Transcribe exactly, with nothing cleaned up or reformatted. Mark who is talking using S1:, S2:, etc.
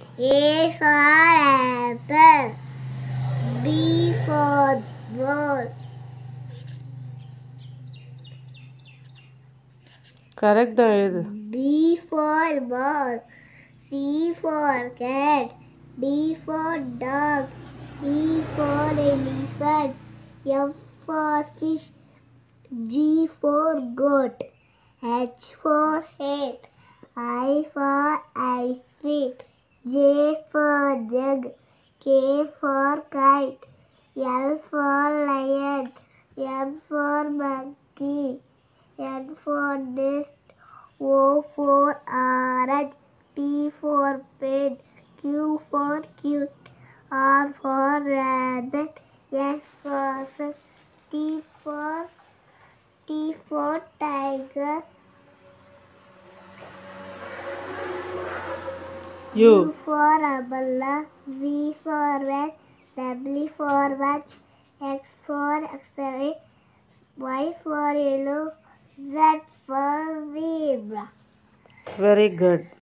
S1: A for apple. B for ball.
S2: Correct தான் எழுது.
S1: B for ball. C for cat. D for dog. E for elephant. F for fish. G for goat. H for head. I for ice cream. J for jug. K for kite. L for lion. M for monkey. N for nest. O for orange. P for pen. Q for cute. R for rabbit. S for sun. T for T for tiger.
S2: U.
S1: U for umbrella. V for van. W for watch. X for X-ray. Y for yellow. Z for zebra.
S2: Very good.